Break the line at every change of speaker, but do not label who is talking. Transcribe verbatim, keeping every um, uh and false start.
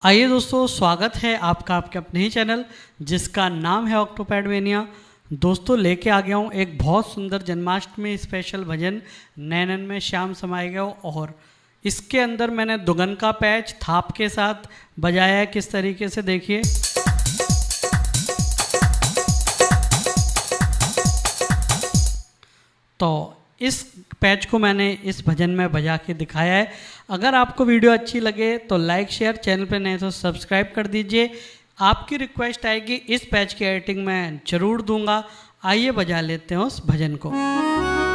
आइए दोस्तों, स्वागत है आपका आपके अपने ही चैनल जिसका नाम है ऑक्टोपैडमेनिया। दोस्तों लेके आ गया हूँ एक बहुत सुंदर जन्माष्टमी स्पेशल भजन नैनन में श्याम समाये गयो। और इसके अंदर मैंने दुगन का पैच थाप के साथ बजाया है। किस तरीके से देखिए। तो इस पैच को मैंने इस भजन में बजा के दिखाया है। अगर आपको वीडियो अच्छी लगे तो लाइक शेयर, चैनल पे नए तो सब्सक्राइब कर दीजिए। आपकी रिक्वेस्ट आएगी इस पैच की एडिटिंग मैं ज़रूर दूंगा। आइए बजा लेते हैं उस भजन को।